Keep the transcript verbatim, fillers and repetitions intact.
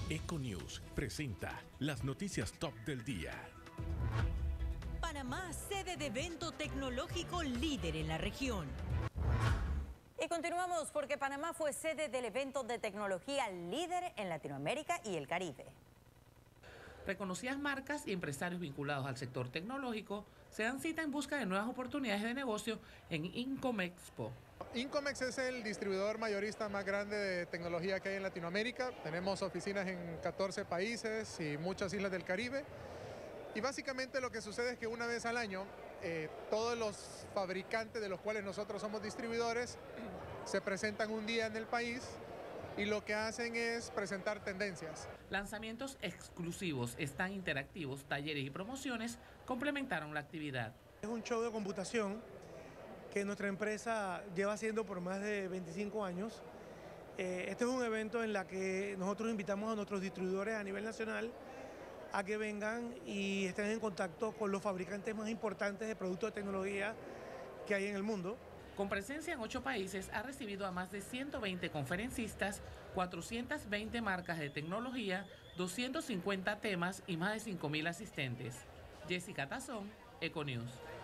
Econews presenta las noticias top del día. Panamá, sede de evento tecnológico líder en la región. Y continuamos porque Panamá fue sede del evento de tecnología líder en Latinoamérica y el Caribe. Reconocidas marcas y empresarios vinculados al sector tecnológico se dan cita en busca de nuevas oportunidades de negocio en INCOMEXPO. INCOMEX es el distribuidor mayorista más grande de tecnología que hay en Latinoamérica. Tenemos oficinas en catorce países y muchas islas del Caribe. Y básicamente lo que sucede es que una vez al año, eh, todos los fabricantes de los cuales nosotros somos distribuidores se presentan un día en el país y lo que hacen es presentar tendencias. Lanzamientos exclusivos, stand interactivos, talleres y promociones complementaron la actividad. Es un show de computación que nuestra empresa lleva haciendo por más de veinticinco años. Eh, este es un evento en el que nosotros invitamos a nuestros distribuidores a nivel nacional a que vengan y estén en contacto con los fabricantes más importantes de productos de tecnología que hay en el mundo. Con presencia en ocho países, ha recibido a más de ciento veinte conferencistas, cuatrocientas veinte marcas de tecnología, doscientos cincuenta temas y más de cinco mil asistentes. Jessica Tazón, Econews.